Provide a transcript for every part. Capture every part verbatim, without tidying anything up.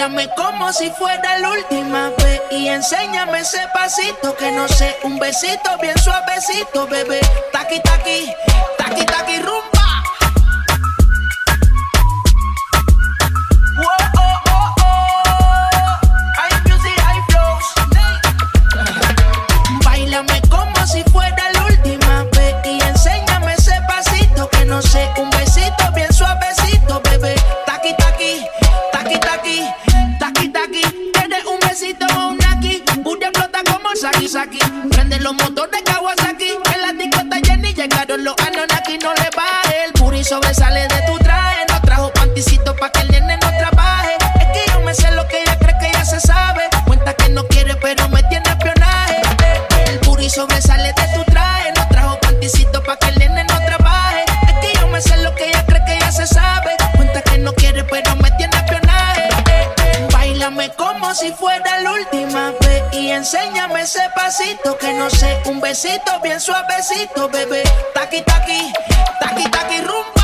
Báilame como si fuera la última vez y enséñame ese pasito que no sé, un besito bien suavecito, bebé. Taqui, taqui, taqui, taqui, rumba. Oh, oh, oh, oh. High music, high flows. Báilame como si fuera la última vez y enséñame ese pasito que no sé, un besito bien suavecito, bebé. Taqui, taqui, taqui, taqui, taqui, taqui. Tienes un besito o un aquí, Booty explota como Saki Saki. Prende los motores Kawasaki, en la disco está llena y llegaron los Anunnaki. No le baje, el booty sobresale de tu traje. No trajo panticito pa' que el nene no trabaje. Es que yo me sé lo que ella cree que ya se sabe. Cuenta que no quiere pero me tiene espionaje. El booty sobresale de tu traje. No trajo panticito pa' que el nene no trabaje. Es que yo me sé lo que ella cree que ya se sabe. Cuenta que no quiere pero me tiene espionaje. Báilame como si fuera la última vez y enséñame ese pasito que no sé, un besito bien suavecito, bebé. Taqui, taqui, taqui, taqui, rumba.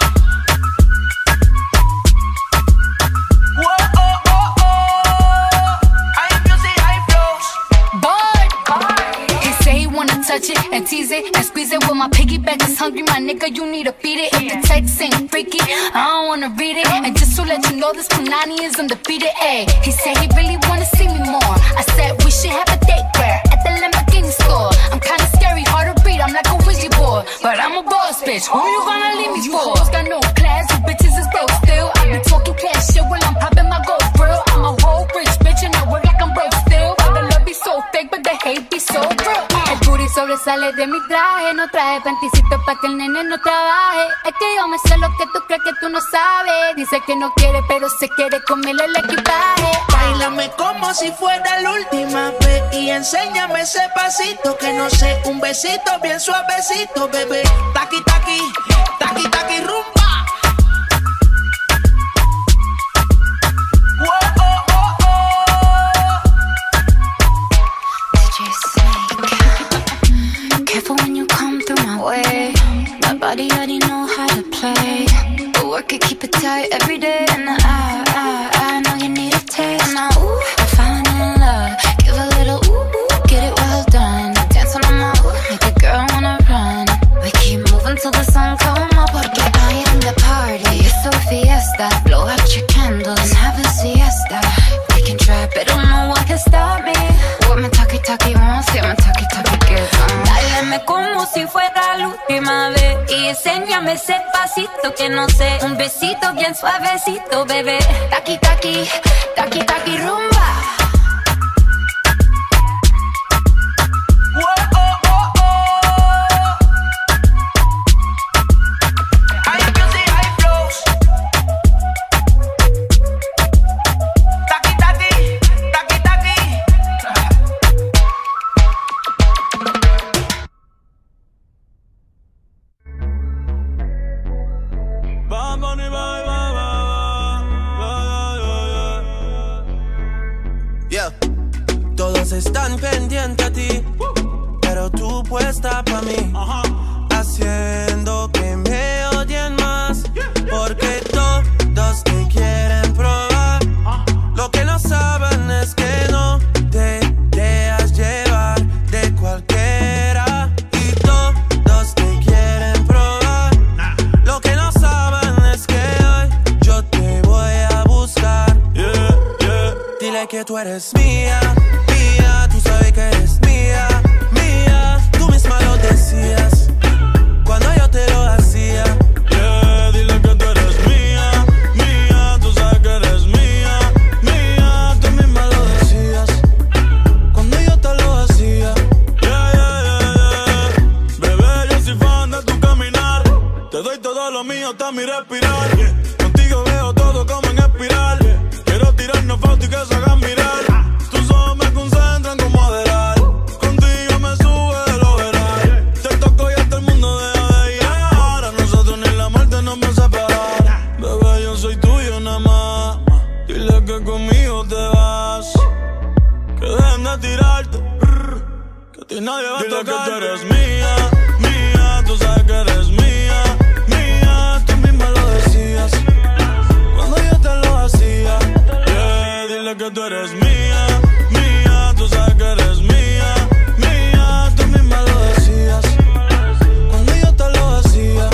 Oh, oh, oh, oh. High music, high flows. Boy, he say he wanna touch it and tease it and squeeze it. Well, my piggyback is hungry, my nigga, you need to feed it. If the text ain't freaky, I don't wanna read it. And just to let you know, this Punani is undefeated. Ay, he said he really wanna see me more. I said we should have a date where at the Lamborghini store. I'm kinda scary, hard to read, I'm like a Ouija board, but I'm a boss bitch. Who you gonna leave me for? You hoes got no class, you bitches is broke still. I be talking cash shit while I'm popping my gold grill. I'm a whole rich bitch and I work like I'm broke still. But the love be so fake, but the hate be so real. El booty sobresale de mi traje, no traje panticito pa' que el nene no trabaje. Es que yo me sé lo que tú crees que tú no sabes. Dice que no quiere, pero se quiere comerle el equipaje. Báilame como si fuera la última vez y enséñame ese pasito que no sé, un besito bien suavecito, bebé. Taqui, taqui, taqui, taqui, rumba. Oh, oh, oh, oh. D J Snake, careful when you come through my way. My body already know how to play, but work it, keep it tight every day. And I, I, I know you need a taste. And I, ooh, I'm falling in love. Give a little ooh, ooh, get it well done. Dance on my ooh, make a girl wanna run. We keep moving till the sun come up, porque I am the party. It's so fiesta. Blow out your candles and have a siesta. We can try, but no one can stop me. What my talkie talkie wants, yeah, my talkie talkie gives. Dáleme como si fuera la última vez y enséñame ese pasito que no sé, un besito bien suavecito, bebé. Taqui taqui, taqui taqui rumba. Están pendientes a ti, pero tú puesta pa' mí, haciendo que me odien más, porque todos te quieren probar. Lo que no saben es que no te dejas llevar de cualquiera, y todos te quieren probar. Lo que no saben es que hoy yo te voy a buscar. Yeah, yeah. Dile que tú eres mía. Tú sabes que eres mía, mía. Tú misma lo decías cuando yo te lo hacía. Yeah, dile que tú eres mía, mía. Tú sabes que eres mía, mía. Tú misma lo decías cuando yo te lo hacía. Yeah, yeah, yeah, yeah. Bebé, yo soy fan de tu caminar. Te doy todo lo mío hasta mi respirar. Contigo veo todo como en espiral. Quiero tirarnos fotos y que se hagan mirar. Y nadie va a tocar. Dile que tú eres mía, mía. Tú sabes que eres mía, mía. Tú misma lo decías cuando yo te lo hacía. Yeah, que tú eres mía, mía, tú sabes que eres mía, mía, tú misma lo decías cuando yo te lo hacía.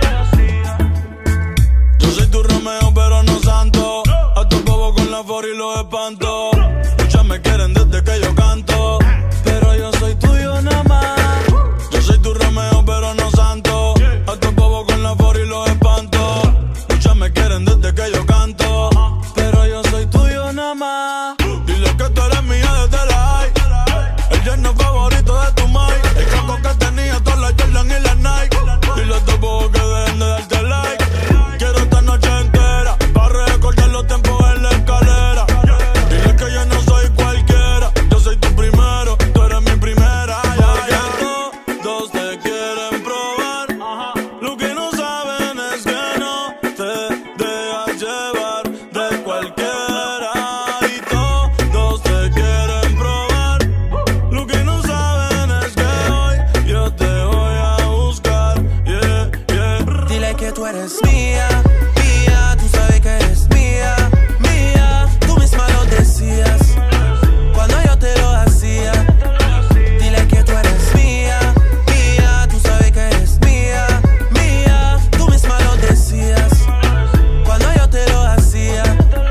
Yo soy tu Romeo pero no santo, a tu bobo con la for y los espanto. Muchas me quieren desde que yo canto, pero yo soy tuyo nada más. Yo soy tu Romeo pero no santo, a tu bobo con la for y los espanto. Muchas me quieren desde que yo canto, pero yo soy tuyo nada más. Dile que tú eres mía desde la high, el yerno favorito de tu mai, el caco que tenía todas las Jordan y las Nike. Dile a tu bobo que dejen de darte like. Quiero esta noche entera para recordar los tiempos en la escalera. Dile que yo no soy cualquiera, yo soy tu primero, tú eres mi primera. Ya, ya. Todos te quieren probar, lo que no saben es que no te dejas llevar de cualquiera. Y todos te quieren probar, lo que no saben es que hoy yo te voy a buscar. Yeah, yeah. Dile que tú eres mía, mía, tú sabes que eres mía, mía, tú misma lo decías cuando yo te lo hacía. Dile que tú eres mía, mía, tú sabes que eres mía, mía, tú misma lo decías cuando yo te lo hacía.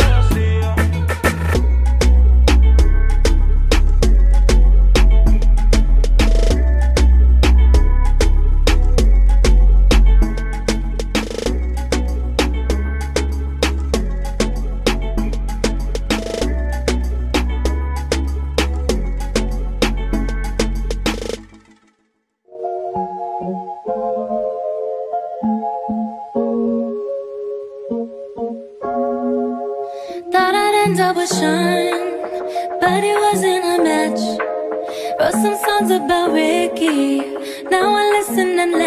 Thought I'd end up with Sean, but it wasn't a match. Wrote some songs about Ricky, now I listen and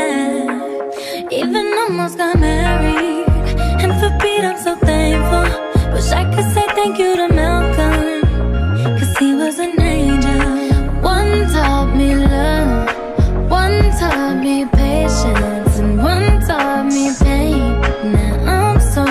laugh. Even almost got married, and for Pete I'm so thankful. Wish I could say thank you to Malcolm, cause he was an angel. One taught me love, one taught me patience, and one taught me pain. Now I'm so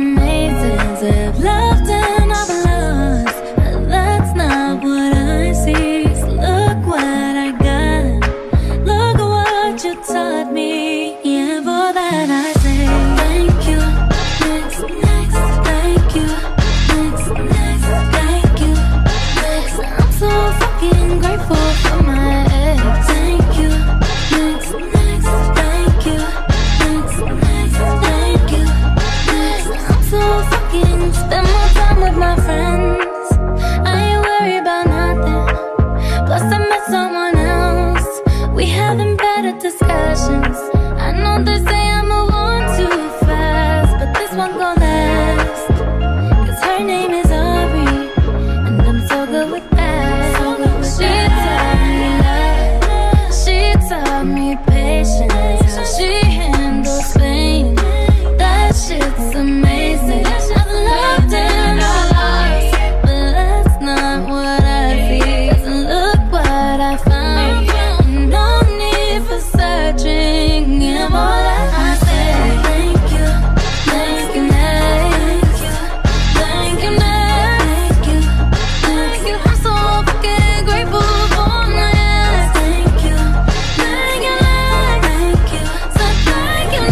amazing to have loved and I've lost, but that's not what I see. So look what I got, look what you taught me. Yeah, for that I say thank you, next, next, thank you, next, next, thank you, next. I'm so fucking grateful for my ex. Thank you, next, next, thank you, next, next, thank you, next. I'm so fucking spend more time with my friends. I ain't worried about nothing. Plus I met someone else. We having better discussions. I know they say I move on too fast, but this one gon' last. Cause her name is Aubrey, and I'm so good with that. So good with she taught me love, she taught me patience, how she handles pain. That shit's amazing. I've loved and I lost, but that's not what I see. Cause look what I found, no need for searching. Yeah, more that I say thank you, thank you, thank you, thank you, thank you, thank you. I'm so fucking grateful for my ex. Thank you, thank you, thank you, so thank you,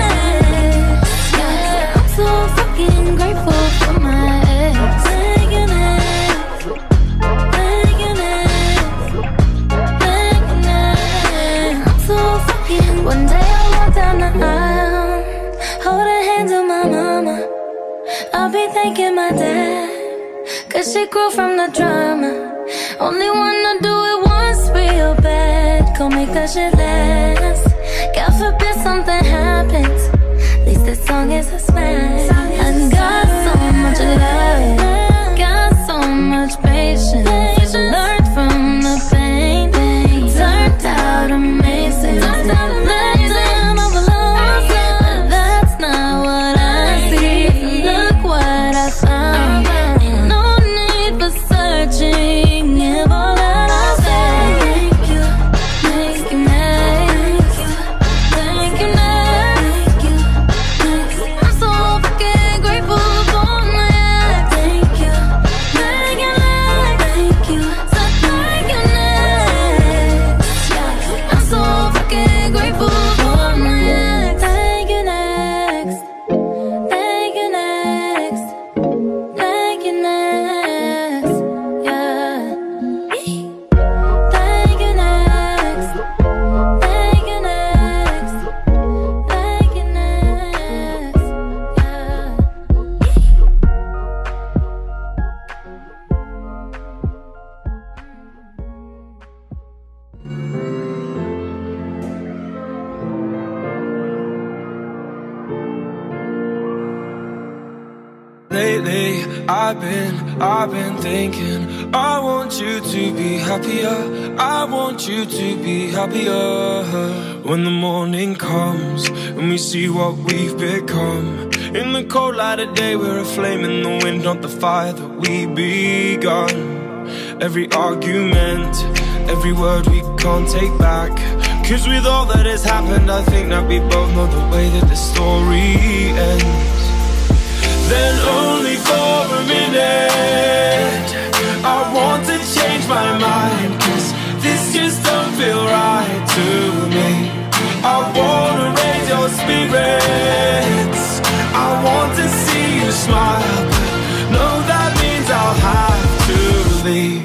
next. Yeah, I'm so fucking grateful for my ex. Thank you, next. Thank you, next. Thank you, next. I'm so fucking. One day I'll walk down the aisle, hold her hand to my mama. I'll be thanking my dad, cause she grew from the drama. Only wanna do it once real bad, gon' make that shit last. God forbid something happens, at least this song is a smash. I got so much love, got so much patience. Learned from the pain, turned out amazing. Turned out amazing, I've lost, but that's not what I see. Look what I found, ain't no need for searching. Yeah, all that I say thank you, thank you, thank you, thank you, thank you, thank you. I'm so fucking Lately, I've been, I've been thinking, I want you to be happier, I want you to be happier. When the morning comes and we see what we've become, in the cold light of day we're a flame in the wind, not the fire that we begun. Every argument, every word we can't take back, cause with all that has happened I think that we both know the way that the story ends. Then only for a minute I want to change my mind, cause this just don't feel right to me. I wanna raise your spirits, I want to see you smile, but no, that means I'll have to leave.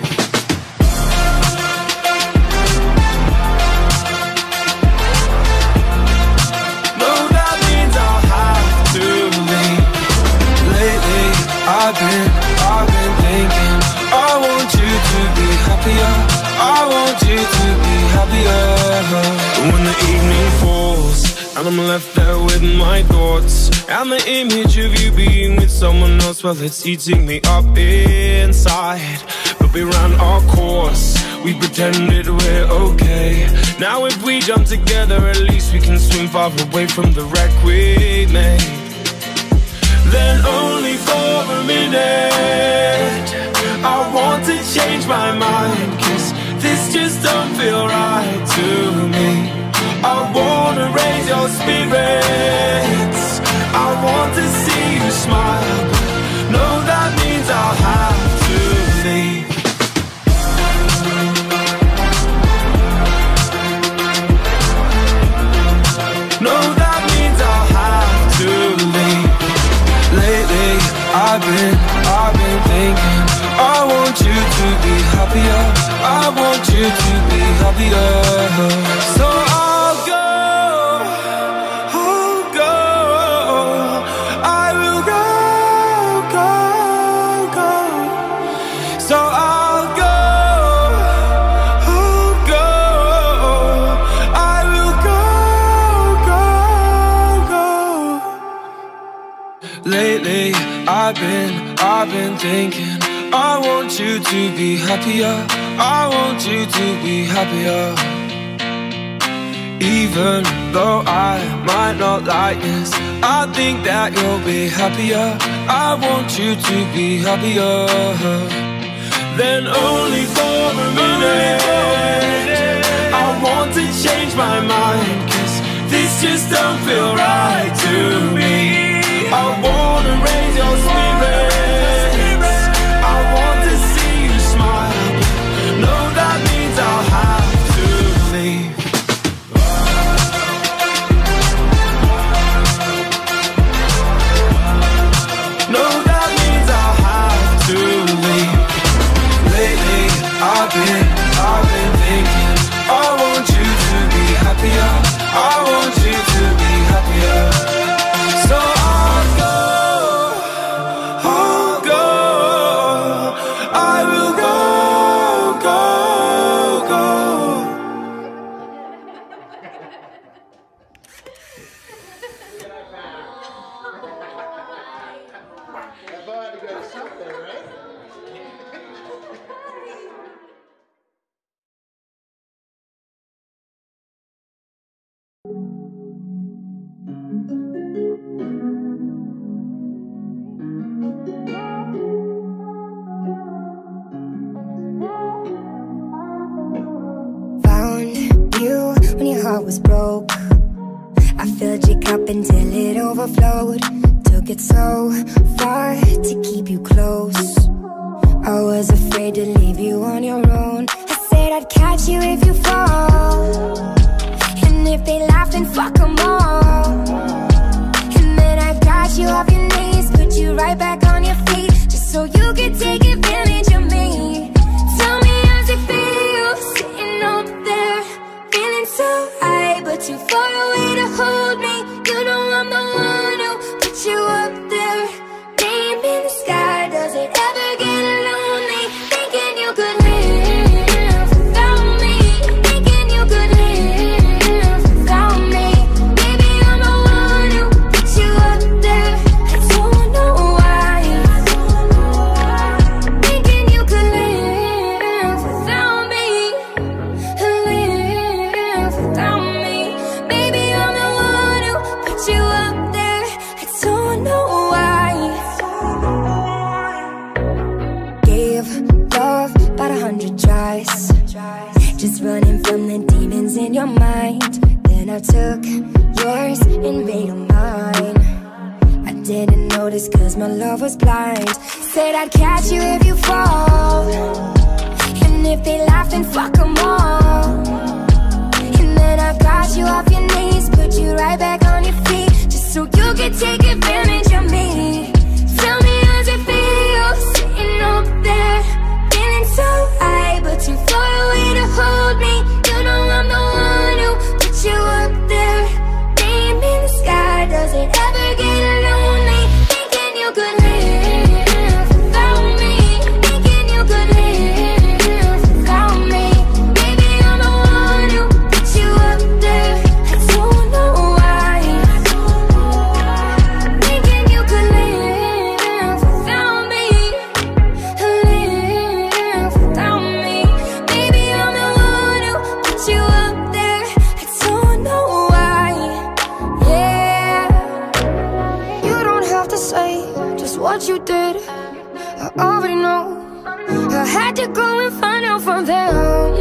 I've been, I've been thinking, I want you to be happier, I want you to be happier. When the evening falls and I'm left there with my thoughts, and the image of you being with someone else, well, it's eating me up inside. But we ran our course, we pretended we're okay. Now if we jump together, at least we can swim far away from the wreck we made. Then only for a minute I want to change my mind, cause this just don't feel right to me. I wanna raise your spirits, I want to see you smile, but no, that means I'll have to leave. No, that means I'll have to leave. Lately, I've been, I've been thinking, I want you to be happier, I want you to be happier. So I'll go, I'll go, I will go, go, go. So I'll go, I'll go, I will go, go, go. Lately, I've been, I've been thinking, I want you to be happier, I want you to be happier. Even though I might not like this, I think that you'll be happier, I want you to be happier. Then only for a minute I want to change my mind, cause this just don't feel right to me. I wanna raise your spirits, I want to see you smile, no, that means I'll have to leave. No, that means I'll have to leave. Lately, I've been, I've been thinking, I want you to be happier, I want you to be happier. So I'll go, I'll go, I will go, go, go. Was broke, I filled your cup until it overflowed. Took it so far to keep you close. I was afraid to leave you on your own. I said I'd catch you if you fall, and if they laugh then fuck them all. And then I got you off your knees, put you right back on your feet, just so you could take advantage of me. Tell me how's it feel, sitting up there, feeling so high, but too far away to hold me. You know I'm the one who put you up there, name in the sky. Does it ever get lonely, thinking you could live without me? just running from the demons in your mind. Then I took yours and made them mine. I didn't notice cause my love was blind. Said I'd catch you if you fall, and if they laugh then fuck them all. And then I got you off your knees, put you right back on your feet, just so you could take advantage of me. Tell me how's it feel, sitting up there, feeling so high, but too far away to hold me. You know I'm the one who put you up there, name in the sky. Does it ever get lonely, thinking you could live without me, thinking you could live without me? Maybe I'm the one who put you up there, I don't know why, thinking you could live without me, live without me. Maybe I'm the one who put you up there, I don't know why. Yeah, you don't have to say just what you did, I already know. I had to go and find out from them.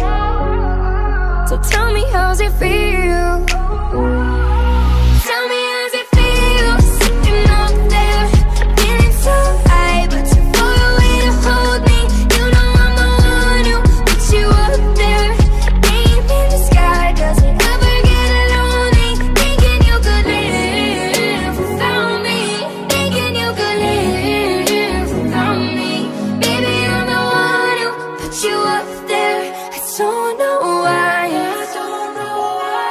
So tell me how's it feel, tell me how's it feel, sitting up there, feeling so high, but too far away to hold me. You know I'm the one who put you up there, name in the sky. Does it ever get lonely, thinking you could live without me, thinking you could live without me? Baby, I'm the one who put you up there, I don't know why, I don't know why.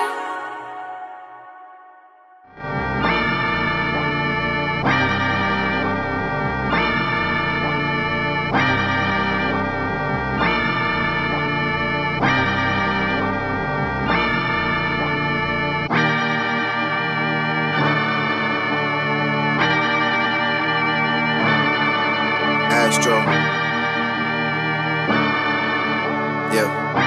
Astro. Yeah.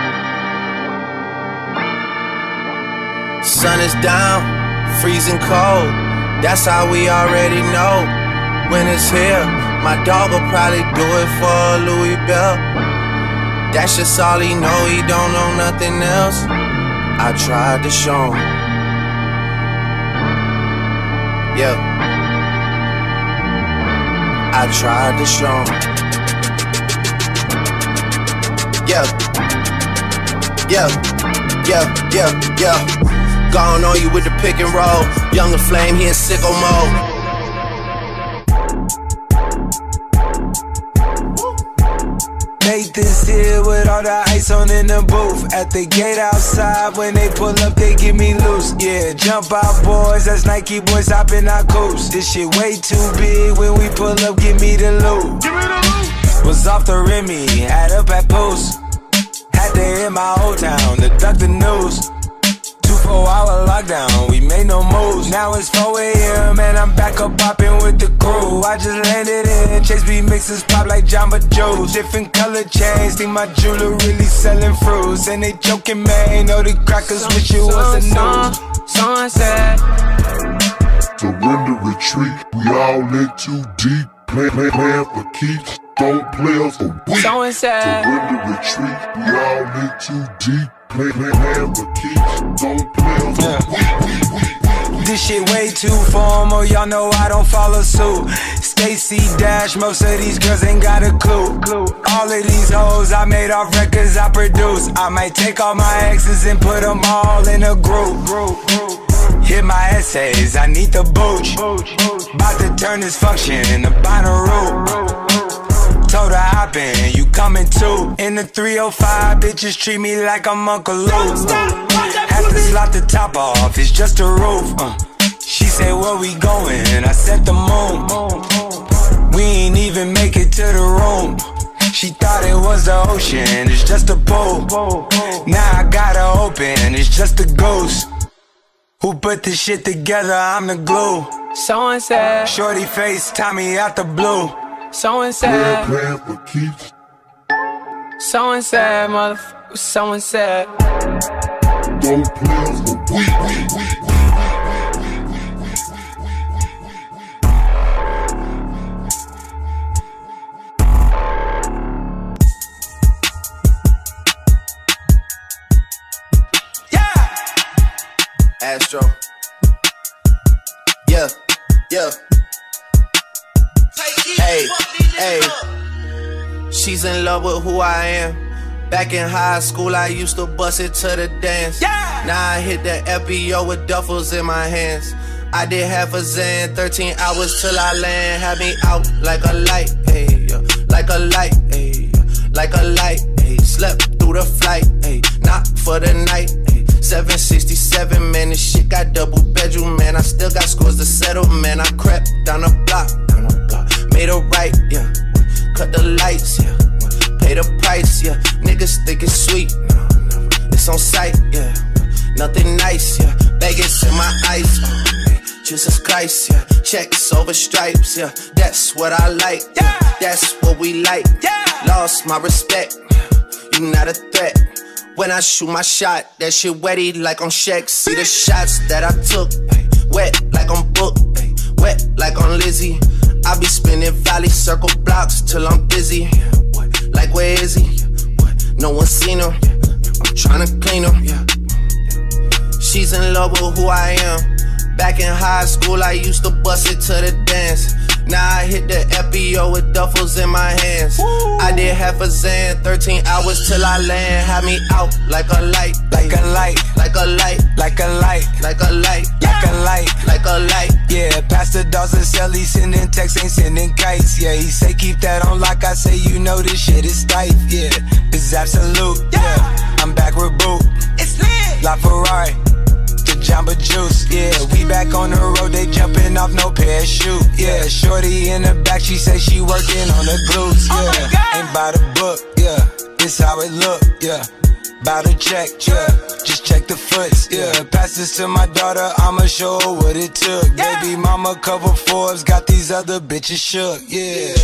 Sun is down, freezing cold. That's how we already know. When it's here, my dog will probably do it for Louis Bell. That's just all he know, he don't know nothing else. I tried to show him. Yeah. I tried to show him. Yeah. Yeah. Yeah. Yeah. Yeah. Gone on you with the pick and roll. Younger flame, he in sicko mode. Nathan's here with all the ice on in the booth. At the gate outside, when they pull up, they get me loose. Yeah, jump out, boys. That's Nike boys hopping our coast. This shit way too big. When we pull up, give me the loot. Give me the loot. Was off the Remy, had up at post. Had to hit my old town to duck the news. Two four hour lockdown, we made no moves. Now it's four A M and I'm back up popping with the crew. I just landed in, Chase B mixes pop like Jamba Joe's. Different color chains, think my jeweler really selling fruits. And they joking, man, know the crackers wish it was a news. Sunset. Surrender, retreat, we all in too deep. Plan, plan, plan for keeps, don't play us a week. Sunset. Surrender, retreat, we all in too deep. Plan, plan, plan for keeps, don't play us a week. This shit way too formal, y'all know I don't follow suit. Stacy Dash, most of these girls ain't got a clue. All of these hoes I made off records I produce. I might take all my exes and put them all in a group. Hit my essays, I need the booch. About to turn this function into Bonnaroo. Told her hop in, you coming too. In the three oh five, bitches treat me like I'm Uncle Luke. Have to slot the top off, it's just a roof. uh. She said, where we going? I said the moon. We ain't even make it to the room. She thought it was the ocean, it's just a pool. Now I gotta open, it's just a ghost. Who put this shit together? I'm the glue. Sunset. Shorty face, Tommy out the blue. Sunset. Plan for keeps, Sunset, motherfucker. Sunset. don't play us a week. Astro. Yeah, yeah. Hey, hey. She's in love with who I am. Back in high school, I used to bust it to the dance. Yeah. Now I hit the F B O with duffels in my hands. I did half a Zan, thirteen hours till I land. Had me out like a light, ayy, yeah. Like a light, ayy, yeah. Like a light, ayy. Slept through the flight, ayy. Not for the night, ayy. seven sixty-seven, man, this shit got double bedroom, man. I still got scores to settle, man. I crept down the block, down the block. Made a right, yeah. Cut the lights, yeah. Pay the price, yeah. Niggas think it's sweet, no, no. It's on sight, yeah. Nothing nice, yeah. Vegas in my ice, oh, man. Jesus Christ, yeah. Checks over stripes, yeah. That's what I like, yeah. That's what we like, yeah. Lost my respect, yeah. You not a threat. When I shoot my shot, that shit wetty like on Shaq. See the shots that I took, ay, wet like on Book, ay, wet like on Lizzie. I be spinning valley circle blocks till I'm busy. Yeah, what? Like where is he? Yeah, what? No one seen him. Yeah, I'm tryna clean him. Yeah. She's in love with who I am. Back in high school, I used to bust it to the dance. Now I hit the F B O with duffels in my hands. Woo. I did half a Zan, thirteen hours till I land. Had me out like a light, like a light, like a light, like a light, like a light, like a light, like a light. Yeah, Pastor Dawson Sally sending texts, ain't sending kites. Yeah, he say keep that on like I say, you know this shit is tight. Yeah, it's absolute. Yeah, I'm back with Boot. It's lit. La Ferrari. Jamba Juice, yeah, we back on the road, they jumping off no parachute, yeah, shorty in the back, she say she working on the glutes, yeah, oh ain't by the book, yeah, this how it look, yeah, by the check, yeah, just check the foots, yeah, pass this to my daughter, I'ma show her what it took, yeah. Baby mama cover Forbes, got these other bitches shook, yeah.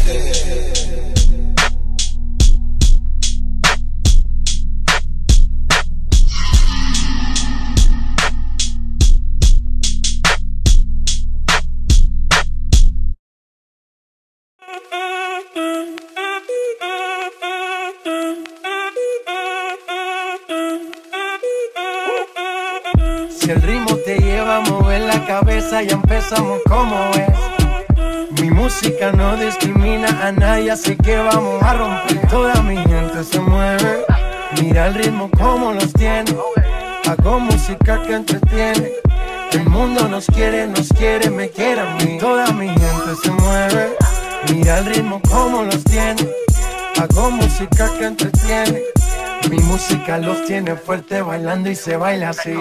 Si el ritmo te lleva a mover la cabeza, ya empezamos como es. Mi música no discrimina a nadie, así que vamos a romper. Toda mi gente se mueve, mira el ritmo como los tiene. Hago música que entretiene. El mundo nos quiere, nos quiere, me quiere a mí. Toda mi gente se mueve, mira el ritmo como los tiene. Hago música que entretiene. Mi música los tiene fuerte bailando y se baila así.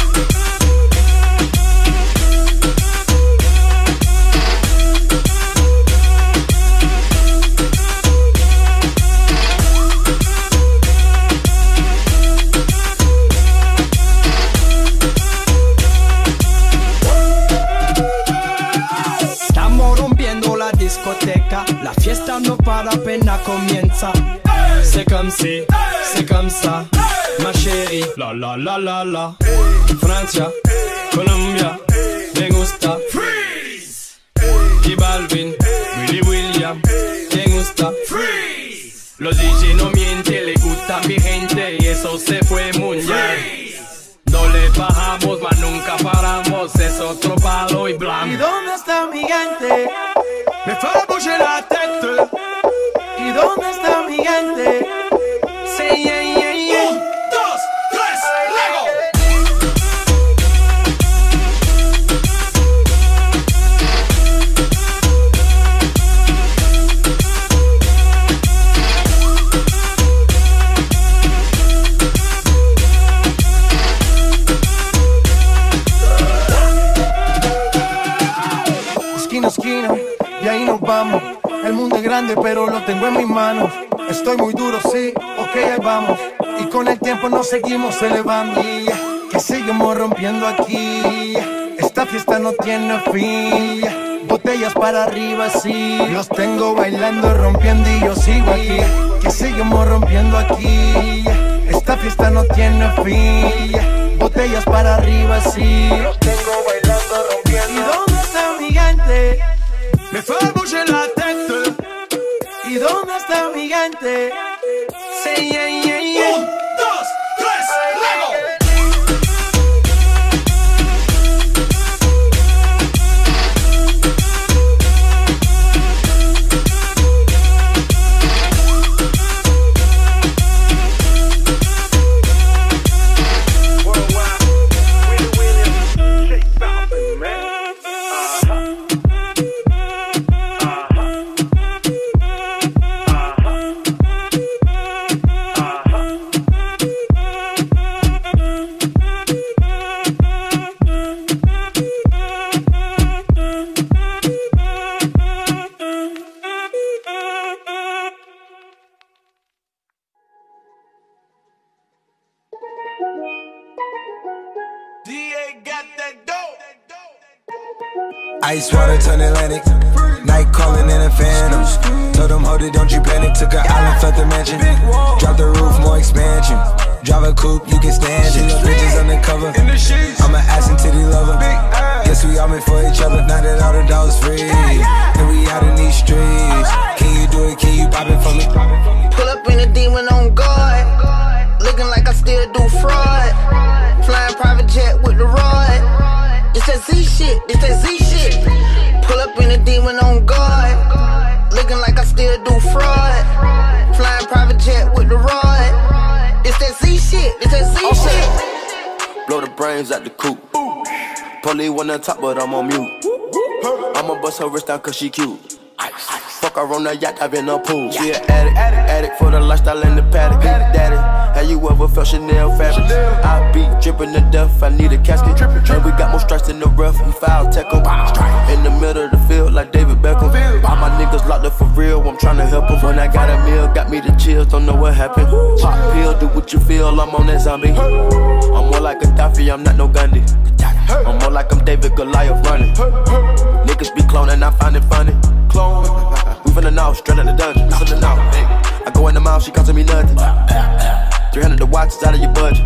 La fiesta no para, apenas comienza. C'est comme si, c'est comme ça, ma chérie. La la la la la. Francia, Colombia, me gusta. Freeze. Y Balvin, Willy William, me gusta. Freeze. Los D J no mienten, le gusta mi gente y eso se fue mundial. No le bajamos, mas nunca paramos, es otro palo y blanco. ¿Y dónde está mi gente? Me fait bouger la tête. ¿Y dónde está mi gente? Say yeah, yeah, yeah. Un, dos, tres, Lego. Esquina, esquina, y ahí nos vamos. El mundo es grande, pero lo tengo en mis manos. Estoy muy duro, sí, ok, ahí vamos. Y con el tiempo nos seguimos elevando. Que seguimos rompiendo aquí. Esta fiesta no tiene fin. Botellas para arriba, sí. Los tengo bailando, rompiendo y yo sigo aquí. Que seguimos rompiendo aquí. Esta fiesta no tiene fin. Botellas para arriba, sí. Los tengo bailando, rompiendo. ¿Y dónde está mi gente? Me fait bouger la tête. ¿Y dónde está mi gente? Say yeah, yeah, yeah. Un, dos, tres, Lego. D A got that dope. Ice water turn Atlantic. Night calling in a phantom. Told them, hold it, don't you panic. Took an island, left the mansion. Drop the roof, more expansion. Drive a coupe, you can stand it. Bitches undercover. I'm an ass and titty lover. Guess we all meant for each other. Now that all the dogs free, and we out in these streets. Can you do it? Can you pop it for me? Pull up in a demon on guard. Looking like I still do fraud. Flying private jet with the rod. It's that Z shit, it's that Z shit. Pull up in a demon on guard. Looking like I still do fraud. Flying private jet with the rod. It's that Z shit, it's that Z okay. shit. Blow the brains out the coop. Police one on top, but I'm on mute. I'ma bust her wrist down cause she cute. Fuck her on the yacht, I've been a pool. She an addict, addict for the lifestyle in the paddock. Daddy, have you ever felt Chanel fabric? I be dripping to death, I need a casket. And we got more strikes in the rough, we foul tech em. In the middle of the field like David Beckham. All my niggas locked up for real, I'm trying to help them. When I got a meal, got me the chills, don't know what happened. Pop pill, do what you feel, I'm on that zombie. I'm more like Gaddafi, I'm not no Gandhi. I'm more like I'm David Goliath running. Niggas be cloning, I find it funny. Clone, we finna know, straight out the dungeon. Listen now, I go in the mouth, she costing me nothing. three hundred the watch is out of your budget.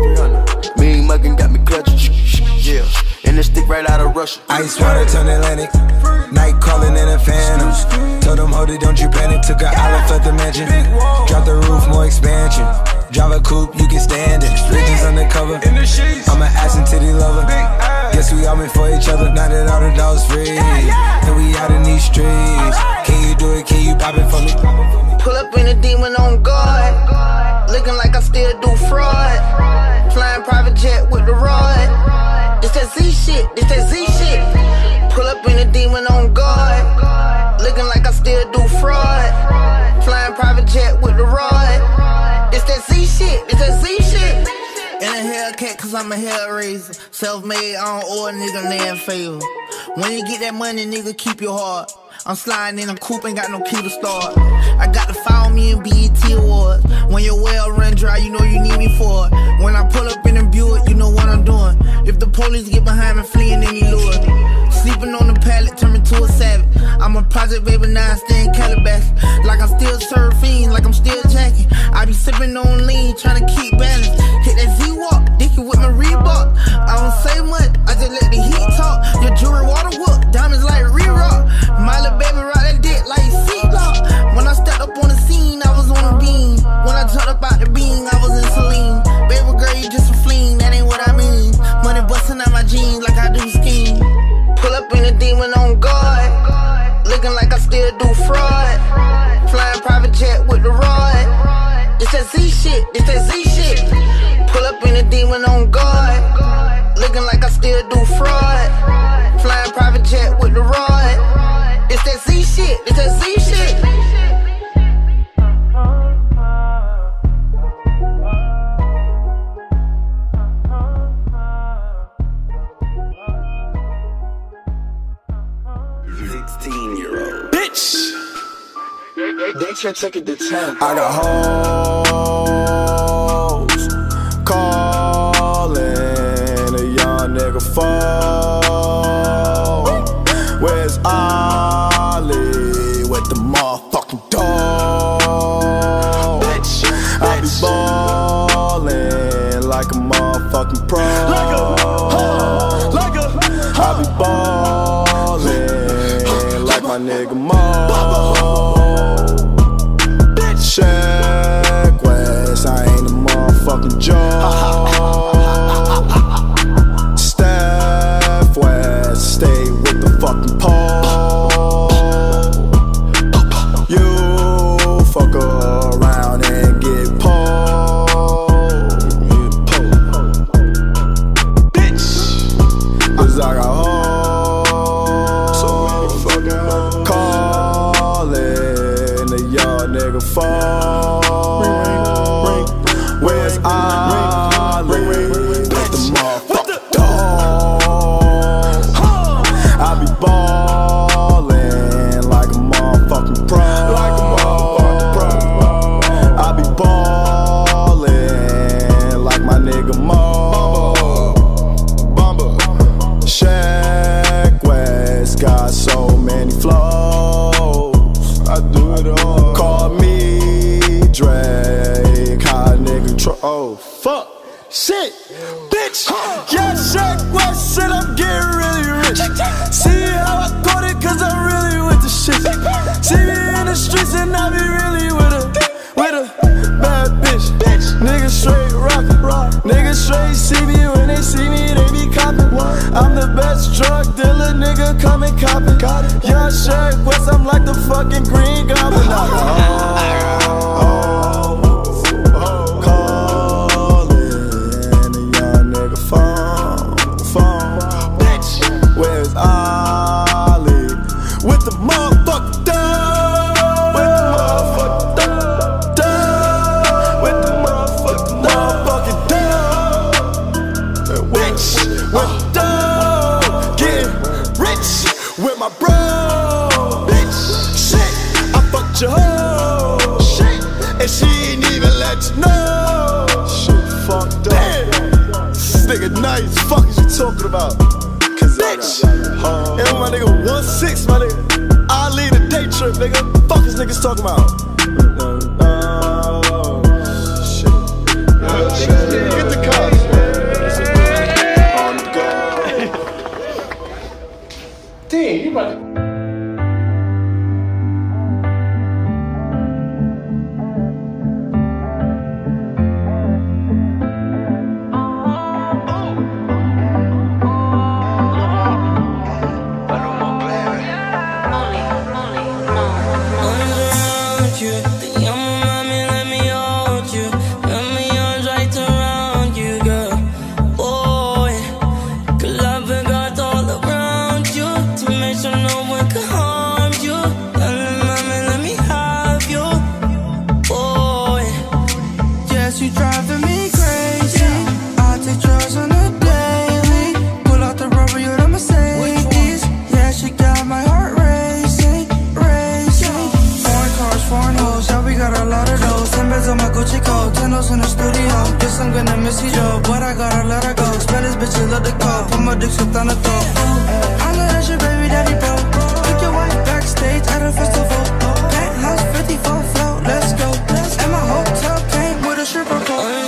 Mean muggin' got me clutching. Yeah, and this stick right out of Russia. Ice water turn Atlantic. Night calling in a phantom. Told them, hold it, don't you panic. Took an island, left the mansion. Drop the roof, more expansion. Drive a coupe, you can stand it. Bridges undercover. I'm an ass and titty lover. Guess we all meant for each other. Now that all the dogs free, and we out in these streets. Can you do it? Can you pop it for me? Pull up in a demon on guard. Looking like I still do fraud. Flying private jet with the rod. It's that Z shit, it's that Z shit. Pull up in a demon on guard. Looking like I still do fraud. Flying private jet with the rod. It's that Z shit, it's that Z shit. In a Hellcat cause I'm a hellraiser. Self-made, I don't owe a nigga name favor. When you get that money, nigga, keep your heart. I'm sliding in a coupe, ain't got no key to start. I got to follow me in B E T Awards. When your well run dry, you know you need me for it. When I pull up in a Buick, you know what I'm doing. If the police get behind me, fleeing any lure. Sleeping on the pallet, turn me to a savage. I'm a project baby, now I stay in Calabash. Like I'm still surfing, like I'm still jacking. I be sipping on lean, trying to keep balance. Hit that Z-Walk, dicky with my Reebok. I don't say much, I just let the heat talk. Your jewelry water whoop, diamonds like re-rock. My little baby rock that dick like seat lock. When I stepped up on the scene, I was on a beam. When I jumped up out the beam, I was in Celine. Baby girl, you just a fleen, that ain't what I mean. Money busting out my jeans like I do skiing. Pull up in a demon on guard. Looking like I still do fraud. Flying private jet with the rod. It's that Z shit, it's that Z shit. Pull up in a demon on guard. Looking like I still do fraud. Flying private jet with the rod. It's that Z shit, it's that Z shit. sixteen year old bitch. They should take it to ten. I got hoes calling a young nigga phone. Where's Ollie with the motherfucking dog? Bitch, I be ballin' like a motherfucking pro. Like a, huh, like a, huh. I be ballin' like my nigga Mo. Check West, I ain't a motherfucking joke. Steph West, stay with the fucking pole. You fuck around and get pulled. Bitch, cause I got hoes. So motherfucking calling a young nigga phone. Where's I? fuck. Shit, bitch. Yeah, Shaq West said I'm getting really rich. See how I got it, cause I'm really with the shit. See me in the streets and I be really with a, with a bad bitch. Niggas straight rockin', rock. Niggas straight see me when they see me, they be coppin'. I'm the best drug dealer, nigga, come and cop it. Yeah, Shaq West, I'm like the fucking Green Goblin. Oh, Ollie with the motherfucker down, with the motherfucker down, with the motherfucker motherfucking down, bitch, with down, getting rich with my bro, bitch, shit, I fucked your hoe, shit, and she ain't even let you know, shit, fucked up, this nigga nice, fuck is you talking about? Bitch, and my nigga one six, my nigga. I lead a day trip, nigga. Fuck is niggas talking about? Oh, shit. Oh, shit. Get the cops, man. On the go. Damn, you about to. In the studio, guess I'm gonna miss you, Joe. But I gotta let her go. Spanish bitches love the call. Put my dick shift on the throat. I know that's your baby daddy, bro. Took your wife backstage at a festival. Penthouse fifty-four float, let's go. And my hotel came with a stripper pole.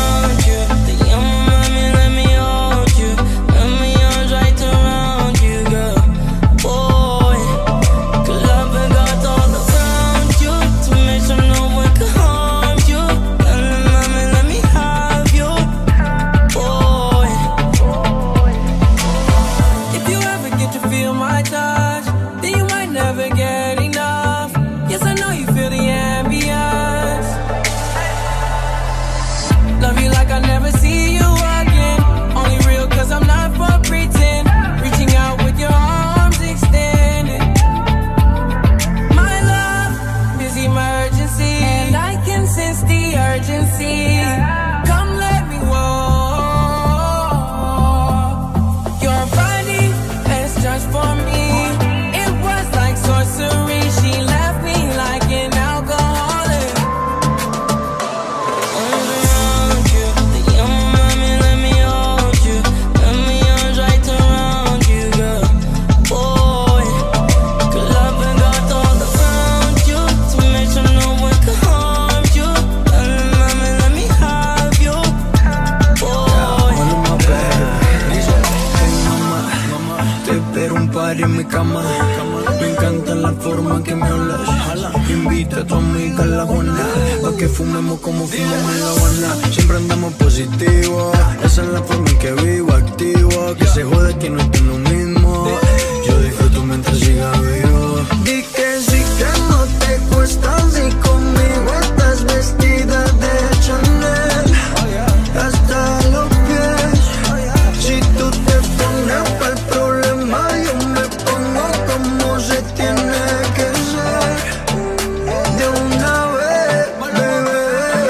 En mi cama, me encanta la forma que me hablas. Invita a tu amiga a la Juana, pa' que fumemos como fumamos en La Habana. Siempre andamos positivos, esa es la forma en que vivo, activo. Que se jode que no estoy lo mismo. Yo disfruto mientras siga vivo. Di que sí, que no te cuesta, si conmigo estás vestida de Chanel hasta los pies. Si tú te pones pa'l problema, yo me pongo como se tiene que ser. De una vez, bebé.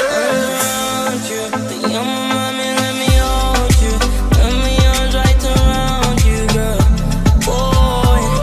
Te llamo, mami, let me hold you. Let me arms right around you, girl. Boy,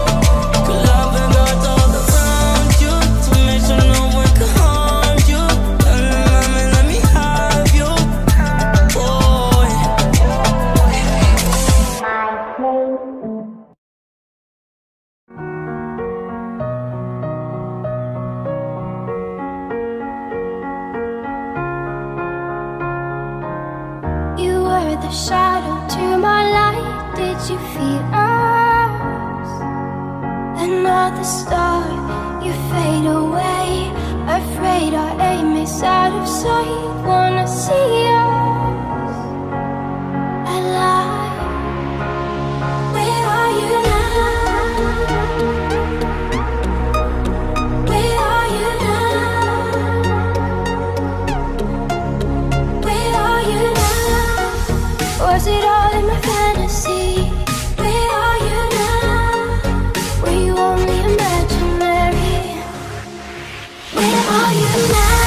you're the shadow to my light. Did you feel us? Another star, you fade away. Afraid our aim is out of sight. Wanna see us alive. Where are you now? Where are you now? Where are you now? Was it all in my fantasy? Where are you now? Were you only imaginary? Where are you now?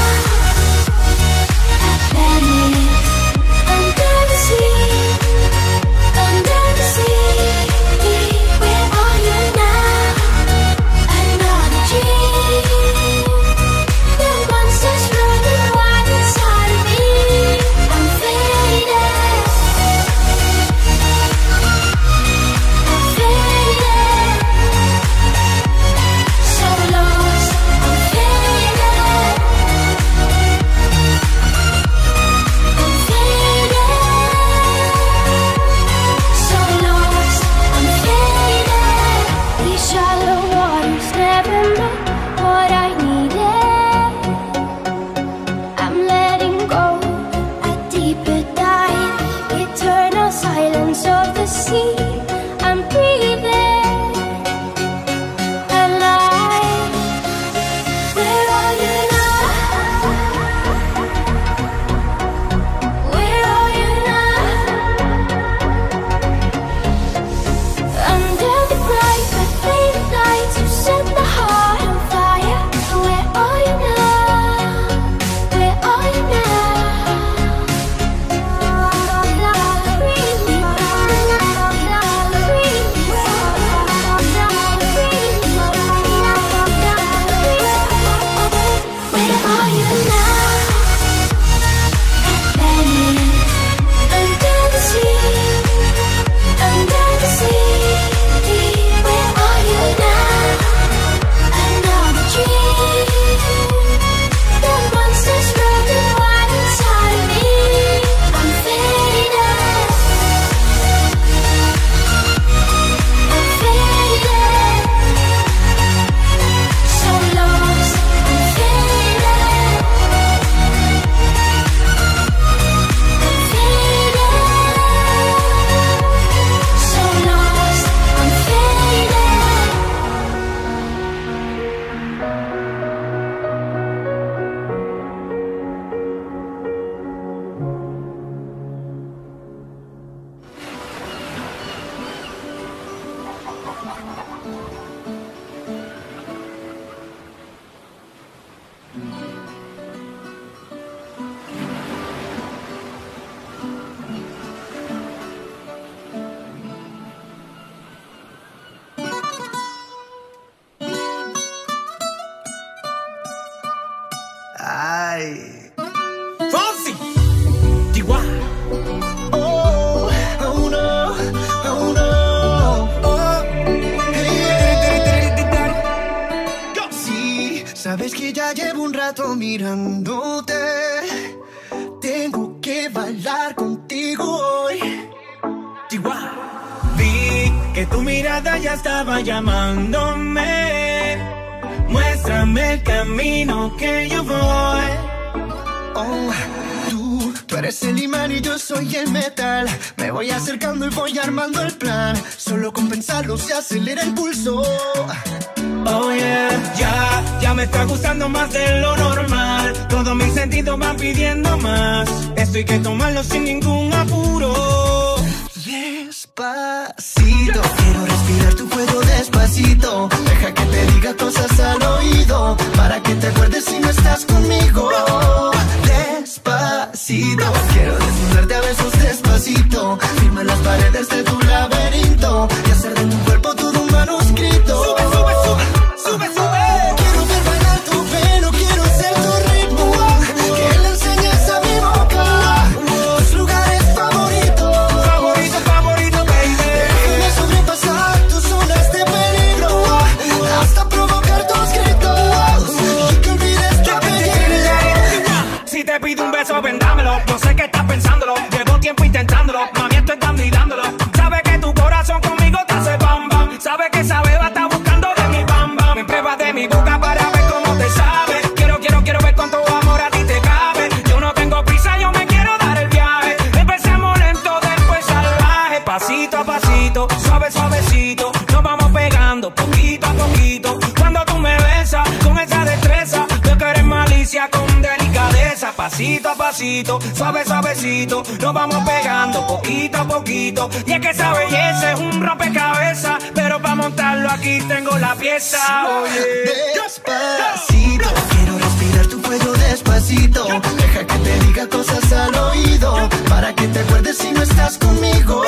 At Venice, under the sea, under the sea. Where are you now? Another dream. The monsters running wild inside of me. I'm faded. I'm faded. So lost. I'm faded. I'm faded. So lost. I'm faded. These shallow waters never meant what I needed. I'm letting go a deeper dive. Eternal silence of the sea. I'm breathing alive. Where are you now? Where are you now? Under the bright but faded lights, you set the heart on fire. Where are you now? Where are you Where are you now? At Venice, under the sea, under the sea. Where are you now? Another dream. The monsters running wild inside of me. I'm faded. I'm faded. So lost. I'm faded. I'm faded. So lost. I'm faded. Ay. Fonsi, Chihuahua. Oh, oh no, oh no. Oh. Hey. Sí, sabes que ya llevo un rato mirándote. Tengo que bailar contigo hoy. Chihuahua. Vi que tu mirada ya estaba llamándome. Muéstrame el camino que yo voy. Oh, tú, tú eres el imán y yo soy el metal. Me voy acercando y voy armando el plan. Solo con pensarlo se acelera el pulso. Oh yeah, ya, ya me está gustando más de lo normal. Todos mis sentidos van pidiendo más. Esto hay que tomarlo sin ningún apuro. Despacito, quiero respirar tu cuello despacito. Deja que te diga cosas al oído, para que te acuerdes si no estás conmigo. Despacito, quiero desnudarte a besos despacito. Firma las paredes de tu laberinto y hacer de tu cuerpo todo un manuscrito. Sube, sube, sube, sube, sube. Quiero ver bailar tu pelo, quiero ser tu ritmo. Que le enseñes a mi boca tus lugares favoritos. Favorito, favorito, baby. Déjame sobrepasar tus zonas de peligro hasta provocar tus gritos y que olvides que me llegue. Pasito a pasito, suave suavecito, nos vamos pegando poquito a poquito. Cuando tú me besas con esa destreza, veo que eres malicia con delicadeza. Pasito a pasito, suave suavecito, nos vamos pegando poquito a poquito. Y es que esa belleza es un rompecabezas, pero para montarlo aquí tengo la pieza. Oye, despacito, quiero respirar tu cuello despacito. Deja que te diga cosas al oído, para que te acuerdes si no estás conmigo.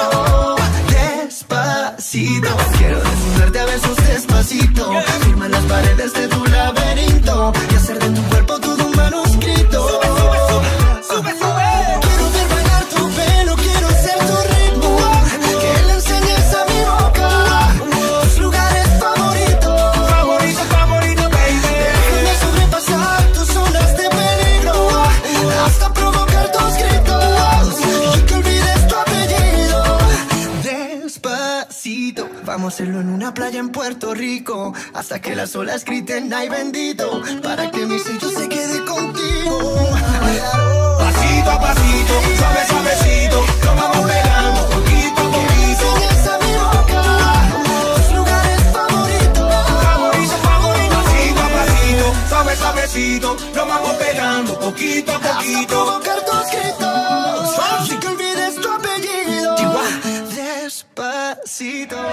Despacito, quiero desnudarte a besos despacito. Firma las paredes de tu laberinto y hacer de tu cuerpo todo un manuscrito. Sube, sube, sube, sube. Quiero ver bailar tu pelo, quiero ser tu ritmo, que le enseñes a mi boca tus lugares favoritos. Favorito, favorito, baby. Déjame sobrepasar tus zonas de peligro, hasta provocar tus gritos y que olvides tu apellido. Despacito, vamos a hacerlo en una playa en Puerto Rico, hasta que las olas griten ay bendito, para que mi sello se quede contigo. Pasito a pasito, suave suavecito, nos vamos pegando poquito a poquito. Enseñas a mi boca tus lugares favoritos. Favorito, favorito. Pasito a pasito, suave suavecito, nos vamos pegando poquito a poquito. Hasta provocar tus gritos y que olvides tu apellido. Despacito.